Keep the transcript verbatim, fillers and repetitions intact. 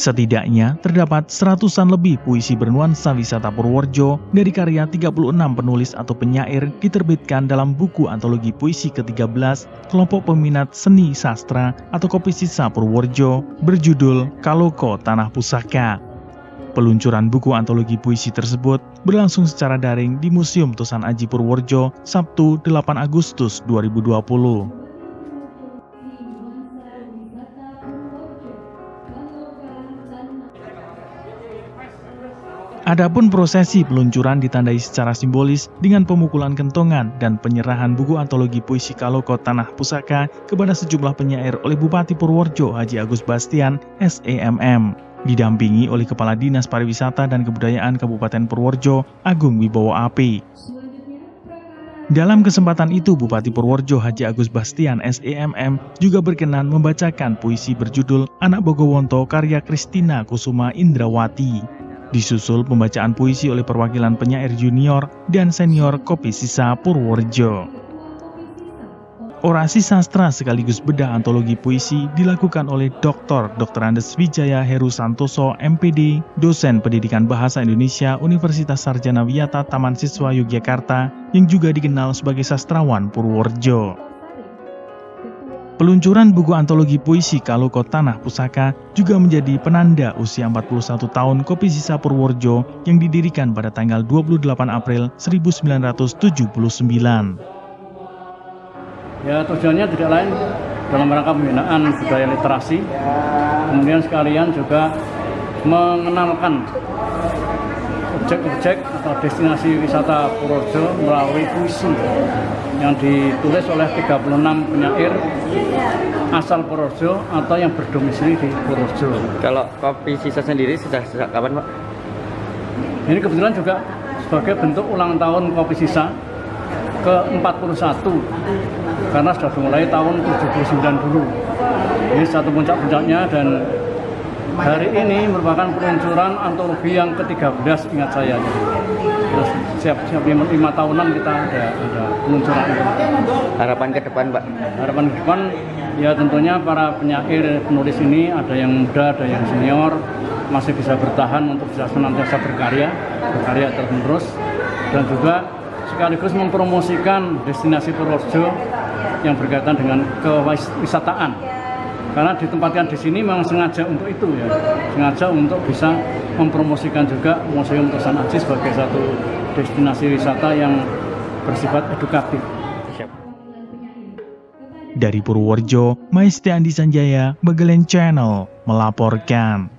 Setidaknya terdapat seratusan lebih puisi bernuansa wisata Purworejo dari karya tiga puluh enam penulis atau penyair diterbitkan dalam buku antologi puisi ke tiga belas kelompok peminat seni sastra atau Kopi Sisa Purworejo berjudul Kaloko Tanah Pusaka. Peluncuran buku antologi puisi tersebut berlangsung secara daring di Museum Tosan Aji Purworejo Sabtu delapan Agustus dua ribu dua puluh. Adapun prosesi peluncuran ditandai secara simbolis dengan pemukulan kentongan dan penyerahan buku antologi puisi Kaloko Tanah Pusaka kepada sejumlah penyair oleh Bupati Purworejo Haji Agus Bastian S E M M, didampingi oleh Kepala Dinas Pariwisata dan Kebudayaan Kabupaten Purworejo Agung Wibowo A P. Dalam kesempatan itu, Bupati Purworejo Haji Agus Bastian S E M M juga berkenan membacakan puisi berjudul Anak Bogowonto karya Kristina Kusuma Indrawati. Disusul pembacaan puisi oleh perwakilan penyair junior dan senior Kopi Sisa Purworejo. Orasi sastra sekaligus bedah antologi puisi dilakukan oleh Doktor Doktor Andes Wijaya Heru Santoso M P D, dosen pendidikan bahasa Indonesia Universitas Sarjana Wiyata Taman Siswa Yogyakarta yang juga dikenal sebagai sastrawan Purworejo. Peluncuran buku antologi puisi Kaloko Tanah Pusaka juga menjadi penanda usia empat puluh satu tahun Kopi Sisa Purworejo yang didirikan pada tanggal dua puluh delapan April seribu sembilan ratus tujuh puluh sembilan. Ya, tujuannya tidak lain dalam rangka pembinaan budaya literasi, kemudian sekalian juga mengenalkan objek-objek atau destinasi wisata Purworejo melalui puisi yang ditulis oleh tiga puluh enam penyair asal Purworejo atau yang berdomisili di Purworejo. Kalau Kopi Sisa sendiri sudah sejak kapan, Pak? Ini kebetulan juga sebagai bentuk ulang tahun Kopi Sisa ke empat puluh satu, karena sudah dimulai tahun tujuh puluh sembilan dulu. Ini satu puncak-puncaknya, dan hari ini merupakan peluncuran antologi yang ke tiga belas, ingat saya. Terus siap-siap lima, lima tahunan kita ada, ada peluncuran. Harapan ke depan, Pak? Harapan ke depan, ya tentunya para penyair penulis ini ada yang muda, ada yang senior, masih bisa bertahan untuk bisa senantiasa berkarya, berkarya terus-menerus, dan juga sekaligus mempromosikan destinasi Purworejo yang berkaitan dengan kewisataan. Karena ditempatkan di sini memang sengaja untuk itu, ya, sengaja untuk bisa mempromosikan juga Museum Tosan Aji sebagai satu destinasi wisata yang bersifat edukatif. Dari Purworejo, Maiste Andi Sanjaya, Bagelen Channel melaporkan.